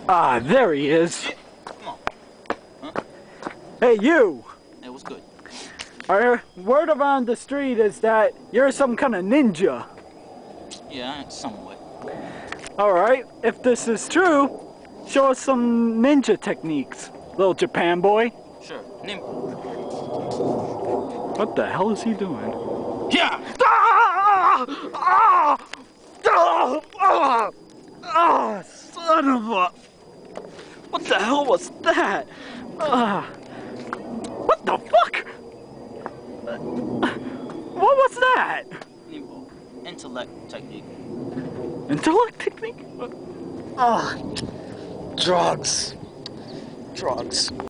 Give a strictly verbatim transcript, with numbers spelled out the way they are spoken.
Ah, there he is. Come on. Huh? Hey, you! Hey, what's good? Our word around the street is that you're some kind of ninja. Yeah, somewhat. Alright, if this is true, show us some ninja techniques, little Japan boy. Sure. Nim. What the hell is he doing? Yeah! Ah! Ah! Ah! Ah! Ah! Son of a... What the hell was that? Ah! What the fuck? What was that? Nimbo. Intellect technique. Intellect technique? Ah! Drugs. Drugs.